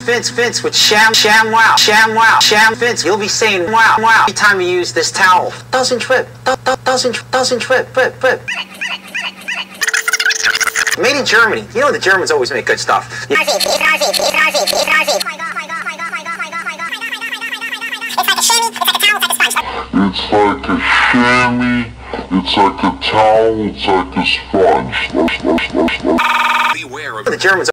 Vince with ShamWow, Vince. You'll be saying wow every time you use this towel. Doesn't trip. Made in Germany. You know the Germans always make good stuff. It's like a chamois, it's like a towel, it's like a sponge. Beware of the Germans.